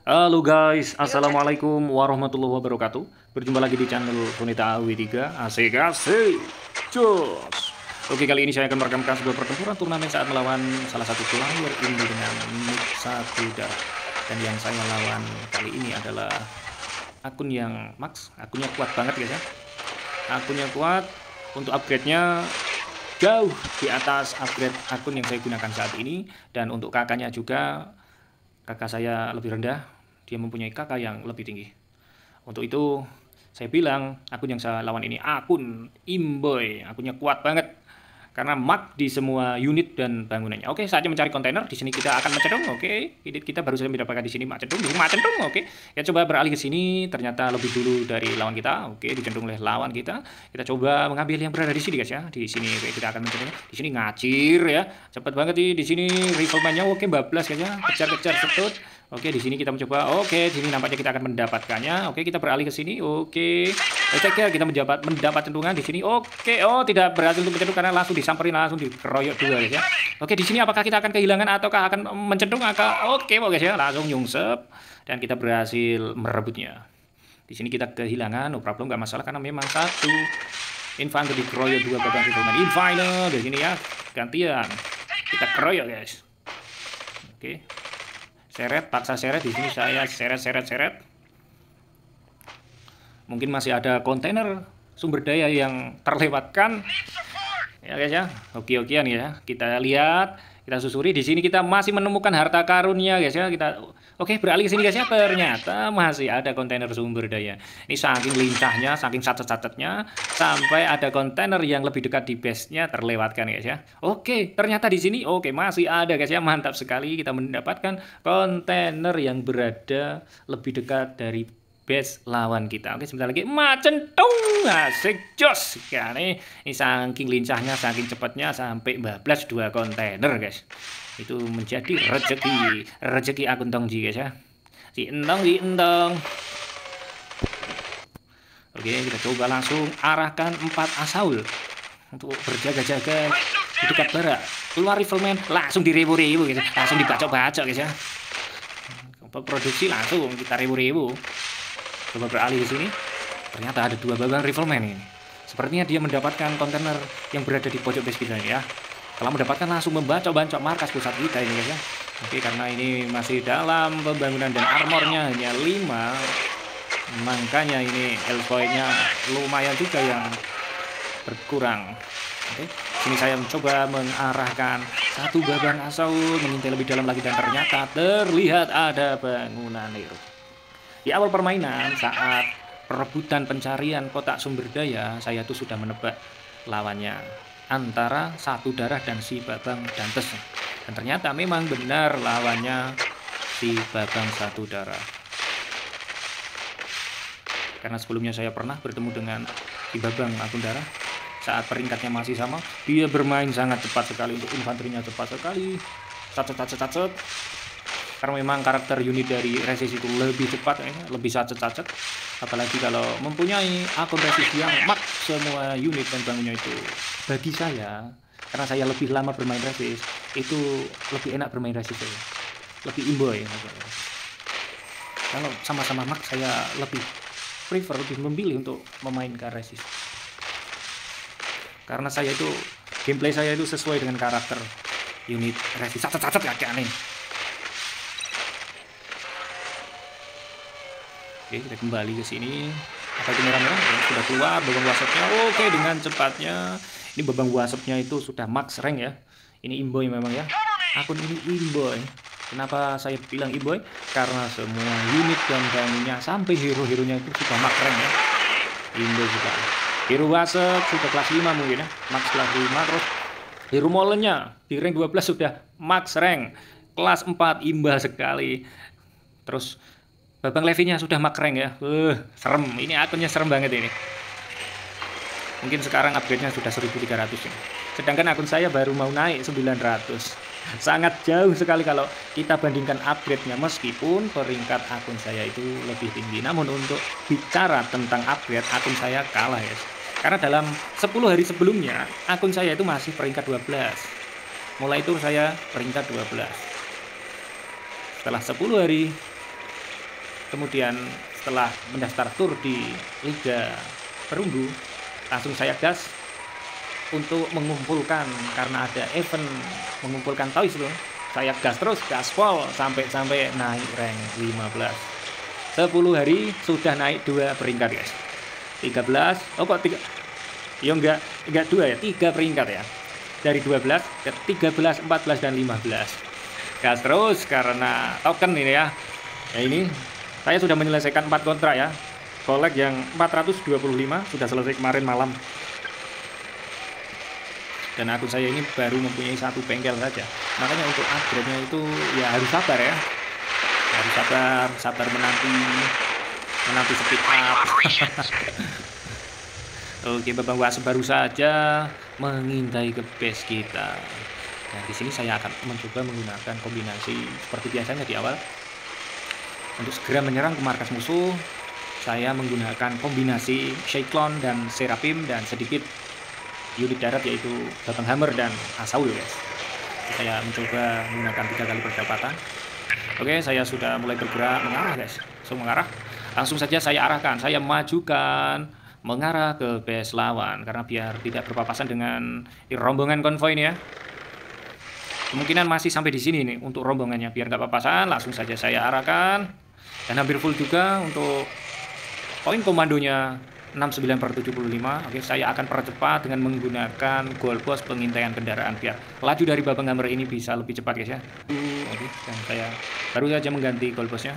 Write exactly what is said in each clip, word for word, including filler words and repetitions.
Halo guys, assalamualaikum warahmatullahi wabarakatuh. Berjumpa lagi di channel Sonita W tiga. Asik asik, cus. Oke, kali ini saya akan merekamkan sebuah pertempuran turnamen saat melawan salah satu player ini dengan nick satu darah. Dan yang saya lawan kali ini adalah akun yang max, akunnya kuat banget guys ya. Akunnya kuat, untuk upgrade-nya jauh di atas upgrade akun yang saya gunakan saat ini. Dan untuk kakaknya juga, kakak saya lebih rendah. Dia mempunyai kakak yang lebih tinggi. Untuk itu saya bilang akun yang saya lawan ini akun Imboy, akunnya kuat banget karena mak di semua unit dan bangunannya. Oke, saatnya mencari kontainer. Di sini kita akan mencedung. Oke, unit kita baru saja mendapatkan di sini mak cedung, mak cedung. Oke, kita coba beralih ke sini. Ternyata lebih dulu dari lawan kita. Oke, dicendung oleh lawan kita. Kita coba mengambil yang berada di sini guys ya. Di sini oke, kita akan mencedung. Di sini ngacir ya. Cepat banget nih di sini rifleman-nya. Oke, bablas guys ya. Kejar-kejar setut. Oke, di sini kita mencoba. Oke, di sini nampaknya kita akan mendapatkannya. Oke, kita beralih ke sini. Oke. Cek ya, kita mendapat mendapat centungan di sini. Oke. Oh, tidak berhasil untuk mencendung karena langsung disamperin, langsung dikeroyok dua guys ya. Oke, di sini apakah kita akan kehilangan ataukah akan mencendung? Akan oke, guys ya, langsung nyungsep dan kita berhasil merebutnya. Di sini kita kehilangan, no problem, nggak masalah karena memang satu infanteri dikeroyok dua babang rifleman. In final di sini ya. Gantian. Kita keroyok, guys. Oke. Seret, paksa seret. Di sini saya seret, seret, seret. Mungkin masih ada kontainer sumber daya yang terlewatkan. Ya guys ya, oke-okean ya. Kita lihat, kita susuri. Di sini kita masih menemukan harta karunnya guys ya. Kita oke, beralih ke sini guys ya. Ternyata masih ada kontainer sumber daya. Ini saking lincahnya, saking sacet-sacetnya, sampai ada kontainer yang lebih dekat di base-nya terlewatkan guys ya. Oke, ternyata di sini oke masih ada guys ya. Mantap sekali kita mendapatkan kontainer yang berada lebih dekat dari base lawan kita. Oke, sebentar lagi macentung, asik jos ya nih. Ini saking lincahnya, saking cepatnya sampai bablas dua kontainer guys. Itu menjadi rezeki rezeki akun Tongji guys ya. Si entong si entong. Oke, kita coba langsung arahkan empat asaul untuk berjaga-jaga di dekat barak. Keluar rifleman langsung direbu-rebu guys. Langsung dibacok-bacok guys ya. Produksi langsung kita rebu-rebu. Coba beralih di sini. Ternyata ada dua babang rifleman ini. Sepertinya dia mendapatkan kontainer yang berada di pojok base kita ya. Kalau mendapatkan langsung membacok-bacok markas pusat kita ini guys ya. Oke, karena ini masih dalam pembangunan dan armornya hanya lima. Makanya ini health point-nya lumayan juga yang berkurang. Oke, sini saya mencoba mengarahkan satu babang asaul, mengintai lebih dalam lagi dan ternyata terlihat ada bangunan liru. Di awal permainan saat perebutan pencarian kotak sumber daya, saya tuh sudah menebak lawannya antara satu darah dan si babang dantes. Dan ternyata memang benar lawannya si babang satu darah. Karena sebelumnya saya pernah bertemu dengan si babang akun darah saat peringkatnya masih sama. Dia bermain sangat cepat sekali, untuk infanterinya cepat sekali. Cacet-cacet-cacet. Karena memang karakter unit dari Resist itu lebih cepat, ya, lebih sacet-sacet. Apalagi kalau mempunyai akun Resist yang mak semua unit dan bangunnya itu. Bagi saya, karena saya lebih lama bermain Resist, itu lebih enak bermain Resist saya. Lebih imboy. Kalau sama-sama mak, saya lebih prefer, lebih memilih untuk memainkan Resist. Karena saya itu, gameplay saya itu sesuai dengan karakter unit Resist. Sacet-sacet ya, kayak aneh. Oke, kita kembali ke sini. Apa itu merah-merah? Ya, sudah keluar babang wasapnya. Oke, dengan cepatnya. Ini babang wasapnya itu sudah max rank ya. Ini imboy memang ya. Akun ini imboy. Kenapa saya bilang imboy? Karena semua unit dan bangunnya sampai hero-heronya itu sudah max rank ya. Imboy juga. Hero wasap sudah kelas lima mungkin ya. Max kelas lima. Terus hero molennya di rank dua belas sudah max rank. Kelas empat imbah sekali. Terus babang levinya sudah max rank ya. Uh, serem. Ini akunnya serem banget ini. Mungkin sekarang upgrade-nya sudah seribu tiga ratus ya. Sedangkan akun saya baru mau naik sembilan ratus. Sangat jauh sekali kalau kita bandingkan upgrade-nya. Meskipun peringkat akun saya itu lebih tinggi. Namun untuk bicara tentang upgrade, akun saya kalah ya. Karena dalam sepuluh hari sebelumnya akun saya itu masih peringkat dua belas. Mulai itu saya peringkat dua belas. Setelah sepuluh hari Kemudian setelah mendaftar tur di Liga Perunggu, langsung saya gas untuk mengumpulkan, karena ada event mengumpulkan toys loh. Saya gas terus, gaspol sampai-sampai naik rank lima belas. sepuluh hari sudah naik dua peringkat guys. tiga belas, oh kok tiga? Ya enggak, enggak dua ya, tiga peringkat ya. Dari dua belas ke tiga belas, empat belas dan lima belas. Gas terus karena token ini ya. Ya ini saya sudah menyelesaikan empat kontrak ya. Kolek yang empat ratus dua puluh lima sudah selesai kemarin malam. Dan akun saya ini baru mempunyai satu bengkel saja. Makanya untuk upgrade-nya itu ya harus sabar ya. Harus sabar, sabar menanti menanti speed up. Oke, Babang Wasu baru saja mengintai ke base kita. Nah, di sini saya akan mencoba menggunakan kombinasi seperti biasanya di awal. Untuk segera menyerang ke markas musuh, saya menggunakan kombinasi Cyclone dan Seraphim dan sedikit unit darat yaitu Babang Hammer dan Asaul guys. Saya mencoba menggunakan tiga kali percepatan. Oke, saya sudah mulai bergerak mengarah guys. Langsung mengarah. Langsung saja saya arahkan, saya majukan mengarah ke base lawan karena biar tidak berpapasan dengan rombongan konvoi ini ya. Kemungkinan masih sampai di sini nih untuk rombongannya, biar nggak papasan. Langsung saja saya arahkan dan hampir full juga untuk poin komandonya enam puluh sembilan per tujuh puluh lima. Oke, saya akan percepat dengan menggunakan goal post pengintaian kendaraan biar laju dari Babang Hammer ini bisa lebih cepat guys ya. Oke, dan saya baru saja mengganti goal postnya.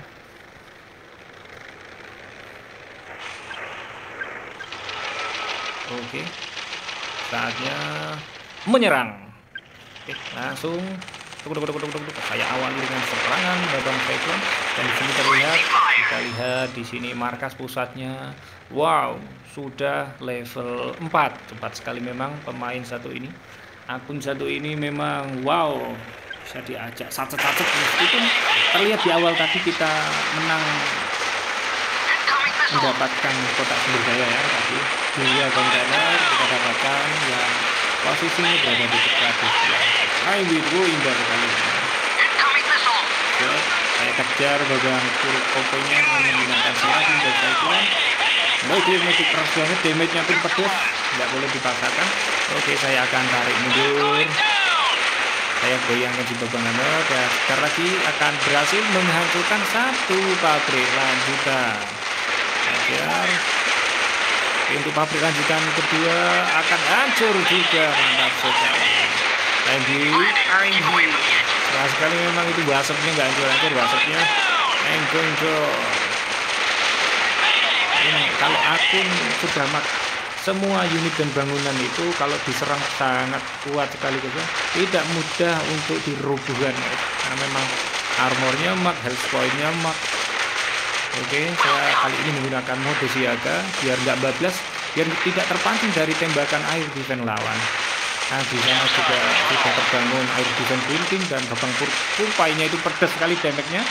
Oke, saatnya menyerang. Oke, langsung tuk, tuk, tuk, tuk, tuk, tuk. Saya awali dengan serangan Babang Cyclone dan di sini terlihat, kita lihat di sini markas pusatnya. Wow, sudah level empat. Cepat sekali memang pemain satu ini. Akun satu ini memang wow, bisa diajak sacet-sacet meskipun terlihat di awal tadi kita menang mendapatkan kotak sumber daya ya tadi. Dua kontainer kita dapatkan yang posisinya berada di dekat ya. Hai Widwo, indah sekali. Oke, saya kejar Babang Kurkoponya dengan menggunakan Seraphim dan Cyclone. Oke, masih keras banget, damage-nya pun pedas, nggak boleh dipaksakan. Oke, saya akan tarik mundur. Saya goyangkan si Babang Hammer dan sebentar lagi akan berhasil menghancurkan satu pabrik lanjutan. Agar untuk pabrik lanjutan kedua akan hancur juga, mantap sekali. Lanjut, lanjut. Nah sekali memang itu wasapnya nggak hancur-hancur, wasapnya enggong-enggong. Ini kalau akun sudah mak semua unit dan bangunan itu kalau diserang sangat kuat sekali guys, tidak mudah untuk dirobohkan karena memang armornya mak, health point-nya mak. Oke, saya kali ini menggunakan mode siaga biar nggak bablas, biar tidak terpancing dari tembakan air defense lawan. Nah di sana juga sudah terbangun air defense building dan Babang Purpainya itu pedas sekali damage-nya.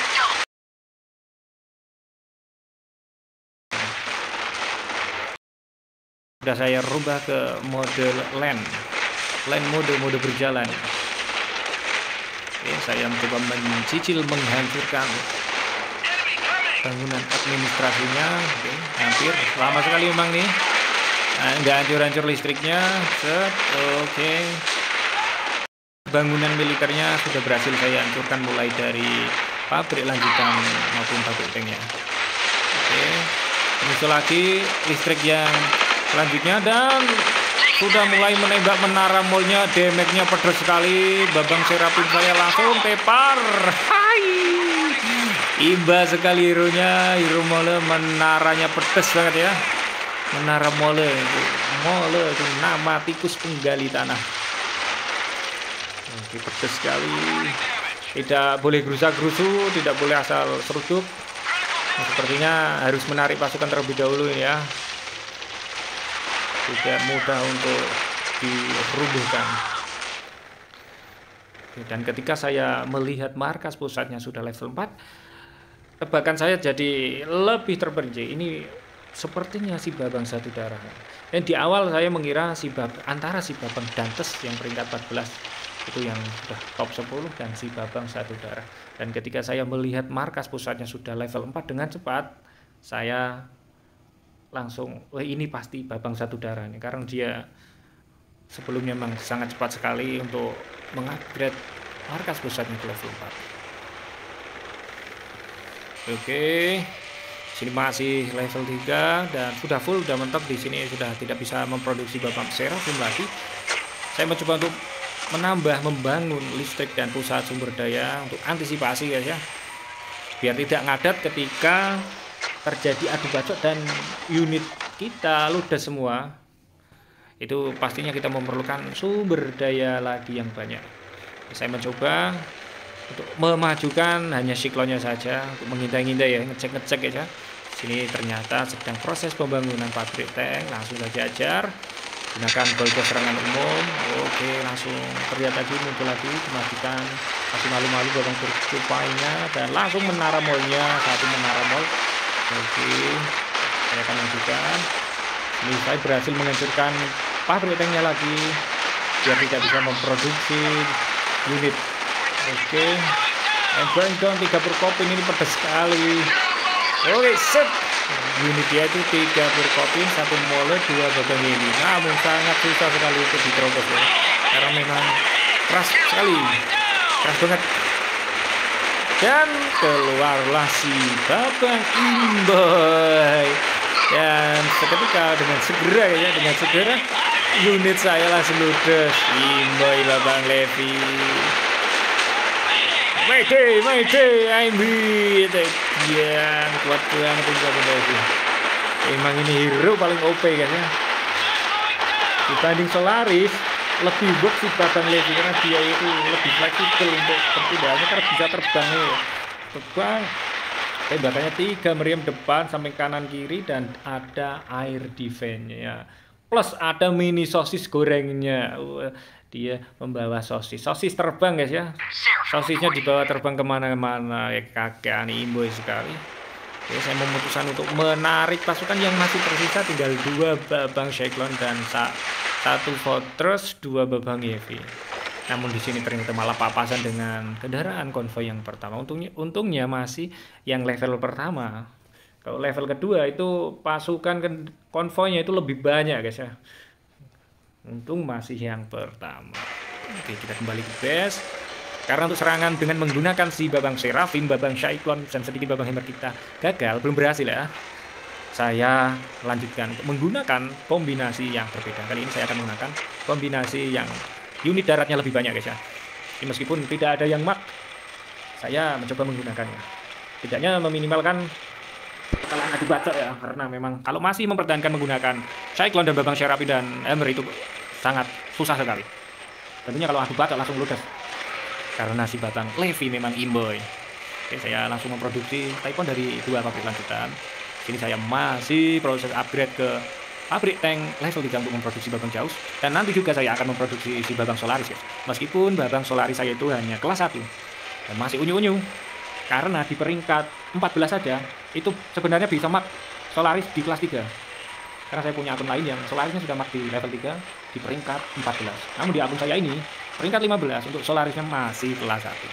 Sudah saya rubah ke mode land, land mode mode berjalan. Oke, saya mencoba mencicil menghancurkan bangunan administrasinya. Oke, hampir lama sekali memang nih. Nah, nggak hancur-hancur listriknya. Set. Oke, bangunan militernya sudah berhasil saya hancurkan mulai dari pabrik lanjutan maupun pabrik tanknya. Oke, muncul lagi listrik yang selanjutnya dan sudah mulai menembak menara mallnya. Damage-nya pedas sekali. Babang Seraphim saya langsung tepar. Hai, iba sekali hero-nya. Hero mole menaranya pedas banget ya. Menara mole, mole itu nama tikus penggali tanah. Oke, pedas sekali. Tidak boleh gerusa-gerusu, tidak boleh asal seruduk. Nah, sepertinya harus menarik pasukan terlebih dahulu ini ya. Tidak mudah untuk dirubuhkan. Dan ketika saya melihat markas pusatnya sudah level empat, tebakan saya jadi lebih terperinci. Ini sepertinya si Babang Satu Darah. Dan di awal saya mengira si Bab antara si Babang Dantes yang peringkat empat belas itu yang sudah top sepuluh dan si Babang Satu Darah. Dan ketika saya melihat markas pusatnya sudah level empat dengan cepat, saya langsung, wah ini pasti Babang Satu Darah nih, karena dia sebelumnya memang sangat cepat sekali untuk mengupgrade markas pusatnya ke level empat. Oke, sini masih level tiga dan sudah full, sudah mentok. Di sini sudah tidak bisa memproduksi Babang Seraphim lagi. Saya mencoba untuk menambah, membangun listrik dan pusat sumber daya untuk antisipasi guys ya, biar tidak ngadat ketika terjadi adu bacok dan unit kita ludes semua. Itu pastinya kita memerlukan sumber daya lagi yang banyak. Saya mencoba untuk memajukan hanya siklonnya saja, untuk mengintai-ngintai ya, ngecek-ngecek ya. Sini ternyata sedang proses pembangunan pabrik tank, langsung saja ajar. Gunakan golgo serangan umum. Oke, langsung terlihat lagi, muncul lagi, kemajukan, masih malu-malu babang bercupainya dan langsung menara mallnya, satu menara mall. Oke, saya akan lanjutkan. Ini saya berhasil menghancurkan pabrik tanknya lagi biar tidak bisa memproduksi unit. Oke, and burn down tiga perkopin, ini pedas sekali. Oke, set. Unit dia itu tiga perkopin, satu mole, dua babang ini. Namun sangat susah sekali untuk diterobos ya, karena memang keras sekali, keras banget. Dan keluarlah si Babang Imboy. Dan seketika dengan segera ya, dengan segera unit saya langsung ludes. Imboy Babang Levi. Mayday, mayday, I'm hit. Ya, kuat banget ini Babang Levi. Emang ini hero paling O P kan ya. Dibanding Solaris, lebih work si Babang Levi karena dia itu lebih fleksibel untuk perpindahannya, karena bisa terbang nih. Terbang. Tembakannya tiga meriam depan sampai kanan kiri dan ada air defense-nya. Plus ada mini sosis gorengnya. Uh, dia membawa sosis. Sosis terbang guys ya. Sosisnya dibawa terbang kemana-mana. Ya kakek ani imboy sekali. Oke, saya memutuskan untuk menarik pasukan yang masih tersisa. Tinggal dua Babang Cyclone dan satu Fortress, dua Babang Heavy. Namun di sini ternyata malah papasan dengan kendaraan konvoy yang pertama. Untungnya, untungnya masih yang level pertama. Kalau level kedua itu pasukan konvoynya itu lebih banyak guys ya. Untung masih yang pertama. Oke, kita kembali ke base. Karena untuk serangan dengan menggunakan si Babang Seraphim, Babang Cyclone, dan sedikit Babang Hammer kita gagal, belum berhasil ya. Saya lanjutkan menggunakan kombinasi yang berbeda. Kali ini saya akan menggunakan kombinasi yang unit daratnya lebih banyak guys ya. Ini meskipun tidak ada yang mak, saya mencoba menggunakannya. Tidaknya meminimalkan kesalahan adu bacok ya, karena memang kalau masih mempertahankan menggunakan Cyclone dan Babang Seraphim dan Hammer itu sangat susah sekali. Tentunya kalau adu bacok langsung ludes, karena si Babang Levi memang imboy. Oke, saya langsung memproduksi Typhon dari dua pabrik lanjutan. Ini saya masih proses upgrade ke pabrik tank level tiga untuk memproduksi Babang Jaus. Dan nanti juga saya akan memproduksi si Babang Solaris ya. Meskipun Babang Solaris saya itu hanya kelas satu dan masih unyu-unyu, karena di peringkat empat belas saja itu sebenarnya bisa mak Solaris di kelas tiga. Karena saya punya akun lain yang Solarisnya sudah mak di level tiga di peringkat empat belas. Namun di akun saya ini peringkat lima belas untuk Solarisnya masih kelas satu.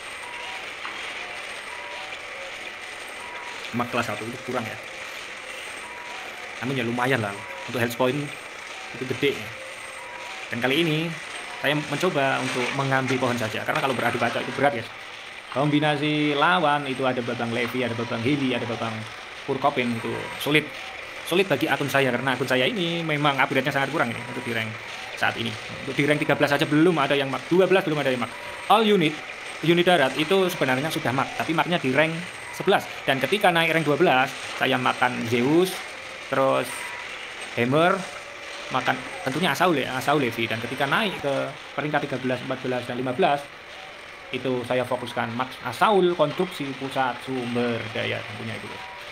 Mak kelas satu itu kurang ya. Namun ya lumayan lah untuk health point itu gede ya. Dan kali ini saya mencoba untuk mengambil pohon saja, karena kalau beradu bacok itu berat guys. Kombinasi lawan itu ada Babang Levi, ada Babang Heli, ada Babang Purkopin, itu sulit sulit bagi akun saya, karena akun saya ini memang upgrade-nya sangat kurang ini untuk di rank saat ini. Untuk di rank tiga belas saja belum ada yang mak, dua belas belum ada yang mak. All unit unit darat itu sebenarnya sudah mak, tapi maknya di rank sebelas. Dan ketika naik rank dua belas, saya makan Zeus, terus Hammer, makan tentunya Assault ya, Assault Levi. Dan ketika naik ke peringkat tiga belas, empat belas, dan lima belas, itu saya fokuskan Max Assault konstruksi pusat sumber daya tentunya itu.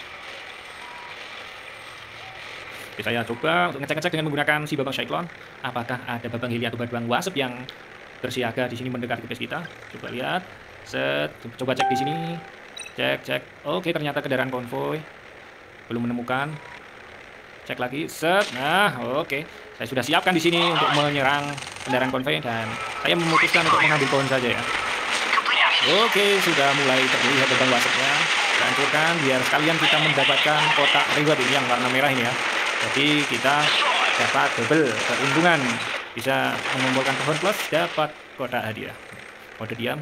Oke, saya coba untuk ngecek-ngecek dengan menggunakan si Babang Cyclone. Apakah ada Babang Heli atau Babang Wasp yang bersiaga di sini mendekat ke base kita? Coba lihat. Set, coba cek di sini. Cek, cek. Oke, ternyata kendaraan konvoy belum menemukan. Cek lagi. Set. Nah, oke. Saya sudah siapkan di sini untuk menyerang kendaraan konvoy dan saya memutuskan untuk mengambil pohon saja ya. Oke, sudah mulai terlihat beban wasapnya. Hancurkan biar sekalian kita mendapatkan kotak reward ini yang warna merah ini ya. Jadi kita dapat double keuntungan, bisa mengumpulkan pohon plus dapat kotak hadiah. Mode diam.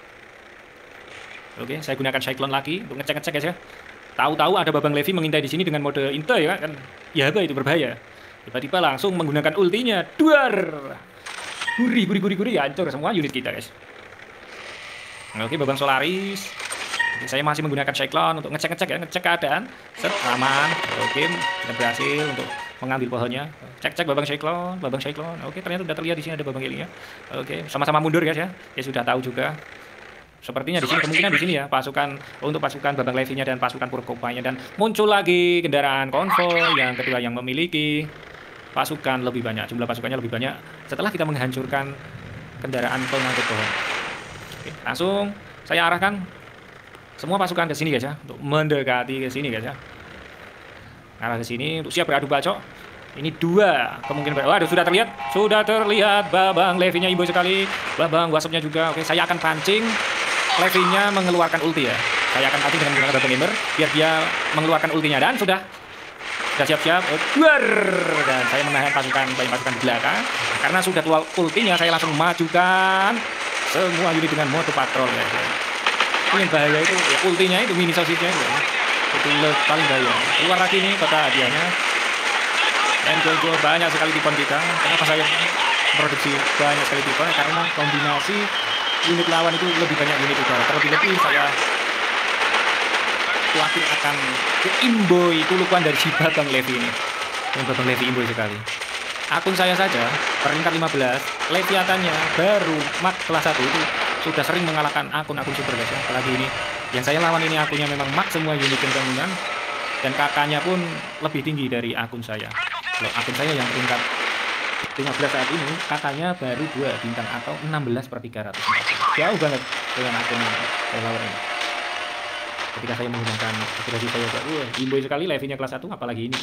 Oke, saya gunakan Cyclone lagi untuk ngecek-ngecek guys ya. Tahu-tahu ada Babang Levi mengintai di sini dengan mode inte ya kan. Ya apa itu berbahaya. Tiba-tiba langsung menggunakan ultinya. Duar. Guri guri guri guri hancur semua unit kita guys. Oke, Babang Solaris. Oke, saya masih menggunakan Cyclone untuk ngecek-ngecek ya, ngecek keadaan. Set, aman. Oke, kita berhasil untuk mengambil pohonnya. Cek-cek Babang Cyclone, Babang Cyclone. Oke, ternyata sudah terlihat di sini ada Babang Eli ya. Oke, sama-sama mundur guys ya. Ya sudah tahu juga. Sepertinya di sini kemungkinan di sini ya pasukan untuk pasukan Babang Levi-nya dan pasukan Purkopanya, dan muncul lagi kendaraan konvoy yang kedua yang memiliki pasukan lebih banyak, jumlah pasukannya lebih banyak setelah kita menghancurkan kendaraan pengangkut pohon. Oke, langsung saya arahkan semua pasukan ke sini guys ya, untuk mendekati ke sini guys ya. Arah ke sini untuk siap beradu bacok. Ini dua kemungkinan. Waduh, sudah terlihat, sudah terlihat Babang Levi-nya imbo sekali. Babang wasapnya juga. Oke, saya akan pancing Levi-nya mengeluarkan ulti ya. Saya akan pancing dengan menggunakan Babang Ember biar dia mengeluarkan ultinya, dan sudah sudah siap-siap. Duar, dan saya menahan pasukan banyak pasukan di belakang karena sudah keluar ultinya. Saya langsung majukan semua unit dengan mode patrol ya. Ini bahaya itu ya, ultinya itu mini sosisnya itu ya. Itu paling bahaya. Keluar lagi nih kota hadiahnya. Dan gol-gol banyak sekali tipon kita. Kenapa saya produksi banyak sekali tipon? Karena kombinasi unit lawan itu lebih banyak unit udara. Terlebih-lebih saya khawatir akan keimbo itu lukuan dari si Babang Levi ini. Dan Babang Levi imbo sekali. Akun saya saja peringkat lima belas, Leviathannya baru mat kelas satu itu sudah sering mengalahkan akun-akun super guys ya. Apalagi ini yang saya lawan ini akunnya memang mat semua unit bangunan, dan kakaknya pun lebih tinggi dari akun saya. Kalau akun saya yang peringkat lima belas saat ini, kakaknya baru dua bintang atau enam belas per tiga ratus. Jauh banget dengan akun saya lawan ini. Ketika saya menggunakan akurasi saya, wah, imbo sekali Levi-nya kelas satu, apalagi ini.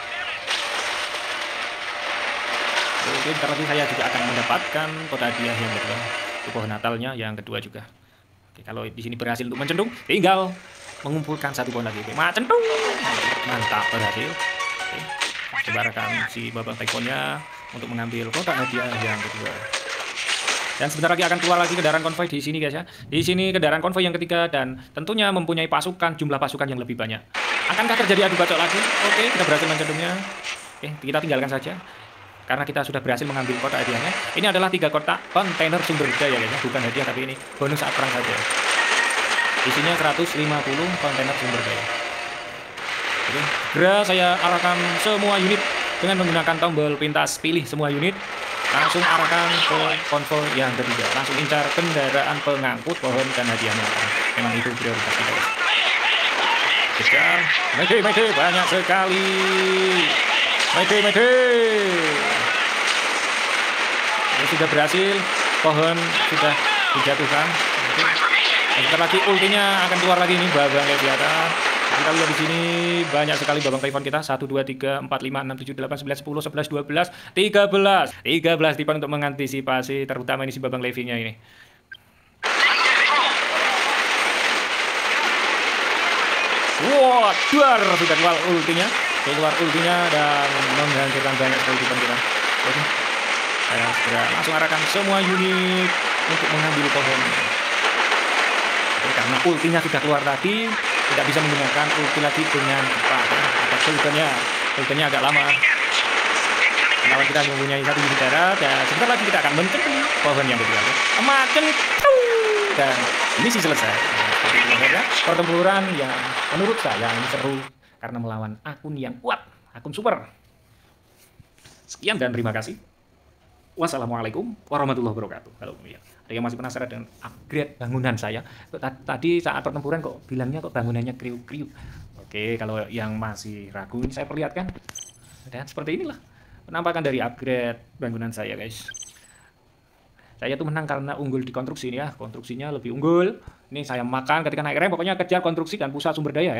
Oke, bentar lagi saya juga akan mendapatkan kota hadiah yang kedua, pohon Natalnya yang kedua juga. Oke, kalau di sini berhasil untuk mencendung, tinggal mengumpulkan satu pohon lagi. Oke, macendung, mantap, berhasil. Oke, coba si Babang Taikonnya untuk mengambil kota hadiah yang kedua. Dan sebentar lagi akan keluar lagi kendaraan konvoy di sini guys ya. Di sini kendaraan konvoy yang ketiga, dan tentunya mempunyai pasukan, jumlah pasukan yang lebih banyak. Akankah terjadi adu bacok lagi? Oke, kita berhasil mencendungnya. Oke, kita tinggalkan saja karena kita sudah berhasil mengambil kotak hadiahnya. Ini adalah tiga kotak kontainer sumber daya ya, bukan hadiah tapi ini bonus saat perang saja. Isinya seratus lima puluh kontainer sumber daya. Oke, segera saya arahkan semua unit dengan menggunakan tombol pintas pilih semua unit. Langsung arahkan ke konvoy yang ketiga. Langsung incar kendaraan pengangkut pohon dan hadiahnya. Memang itu prioritas kita. Kejar, mede mede banyak sekali. Mede mede. Ini sudah berhasil, pohon sudah dijatuhkan. Sebentar lagi ultinya akan keluar lagi nih Babang Leviathan. Kita lihat di sini banyak sekali Babang Typhon kita. satu, dua, tiga, empat, lima, enam, tujuh, delapan, sembilan, sepuluh, sebelas, dua belas, tiga belas. tiga belas Typhon untuk mengantisipasi terutama ini si Babang Levi-nya ini. Wah, duar, sudah keluar ultinya. Keluar ultinya dan menghancurkan banyak sekali Typhon kita. Oke. Saya segera langsung arahkan semua unit untuk mengambil pohon. Oke, karena ultinya sudah keluar tadi, tidak bisa menggunakan ulti lagi dengan cepat. Ada ultinya, ultinya agak lama. Lawan kita mempunyai satu unit darat, dan sebentar lagi kita akan mencendung pohon yang kedua. Makan, dan misi selesai. Seperti itu saja pertempuran yang menurut saya ini seru karena melawan akun yang kuat, akun super. Sekian dan terima kasih. Wassalamualaikum warahmatullahi wabarakatuh. Kalau ya, ada yang masih penasaran dengan upgrade bangunan saya, tadi saat pertempuran kok bilangnya kok bangunannya kriuk-kriuk. Oke, kalau yang masih ragu ini saya perlihatkan. Dan seperti inilah penampakan dari upgrade bangunan saya, guys. Saya tuh menang karena unggul di konstruksi ini ya, konstruksinya lebih unggul. Ini saya makan ketika naik rank, pokoknya kejar konstruksi dan pusat sumber daya ya.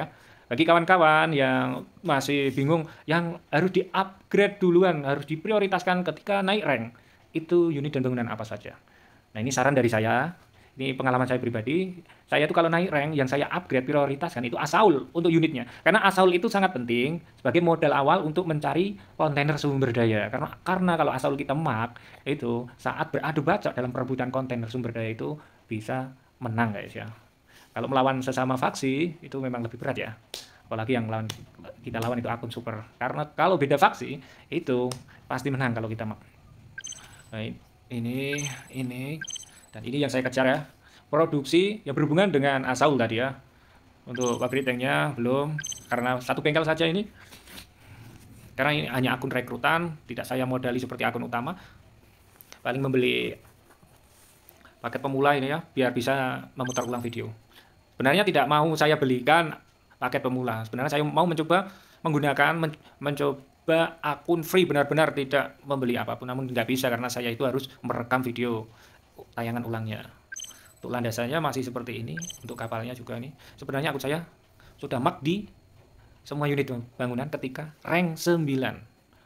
Bagi kawan-kawan yang masih bingung, yang harus di-upgrade duluan, harus diprioritaskan ketika naik rank, itu unit dan bangunan apa saja. Nah, ini saran dari saya, ini pengalaman saya pribadi, saya tuh kalau naik rank yang saya upgrade prioritaskan itu Asaul untuk unitnya. Karena Asaul itu sangat penting sebagai modal awal untuk mencari kontainer sumber daya. Karena karena kalau Asaul kita mak, itu saat beradu bacok dalam perebutan kontainer sumber daya itu bisa menang guys ya. Kalau melawan sesama faksi itu memang lebih berat ya. Apalagi yang lawan kita lawan itu akun super. Karena kalau beda faksi itu pasti menang kalau kita mak. Nah, ini ini dan ini yang saya kejar ya. Produksi yang berhubungan dengan Asaul tadi ya. Untuk pabrik tanknya belum, karena satu bengkel saja ini. Karena ini hanya akun rekrutan, tidak saya modali seperti akun utama. Paling membeli paket pemula ini ya, biar bisa memutar ulang video. Sebenarnya tidak mau saya belikan paket pemula. Sebenarnya saya mau mencoba menggunakan men mencoba akun free, benar-benar tidak membeli apapun. Namun tidak bisa karena saya itu harus merekam video tayangan ulangnya. Untuk landasannya masih seperti ini. Untuk kapalnya juga nih. Sebenarnya akun saya sudah mak di semua unit bangunan ketika rank sembilan.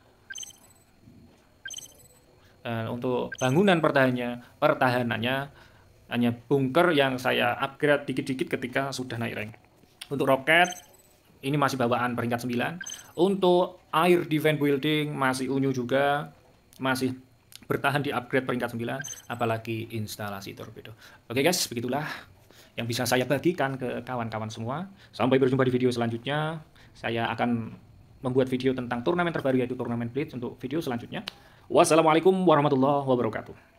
Dan untuk bangunan pertahanannya, pertahanannya hanya bunker yang saya upgrade dikit-dikit ketika sudah naik rank. Untuk roket, ini masih bawaan peringkat sembilan. Untuk air defense building masih unyu juga, masih bertahan di upgrade peringkat sembilan, apalagi instalasi torpedo. Oke guys, begitulah yang bisa saya bagikan ke kawan-kawan semua. Sampai berjumpa di video selanjutnya. Saya akan membuat video tentang turnamen terbaru yaitu turnamen Blitz untuk video selanjutnya. Wassalamualaikum warahmatullahi wabarakatuh.